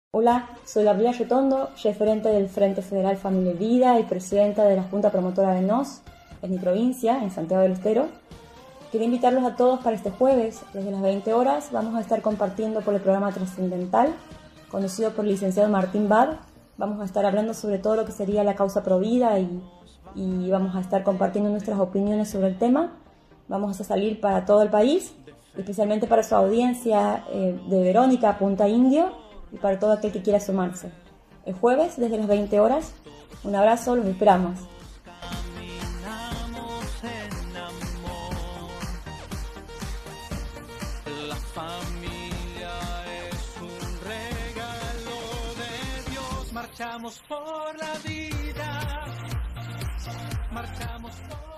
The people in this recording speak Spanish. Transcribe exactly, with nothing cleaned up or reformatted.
Hola, soy Gabriela Retondo, referente del Frente Federal Familia y Vida y presidenta de la Junta Promotora de N O S en mi provincia, en Santiago del Estero. Quería invitarlos a todos para este jueves, desde las veinte horas, vamos a estar compartiendo por el programa Trascendental, conducido por el licenciado Martín Bad. Vamos a estar hablando sobre todo lo que sería la causa provida y, y vamos a estar compartiendo nuestras opiniones sobre el tema. Vamos a salir para todo el país, especialmente para su audiencia eh, de Verónica, Punta Indio, y para todo aquel que quiera sumarse. El jueves, desde las veinte horas, un abrazo, los esperamos. La familia es un regalo de Dios. Marchamos por la vida, marchamos por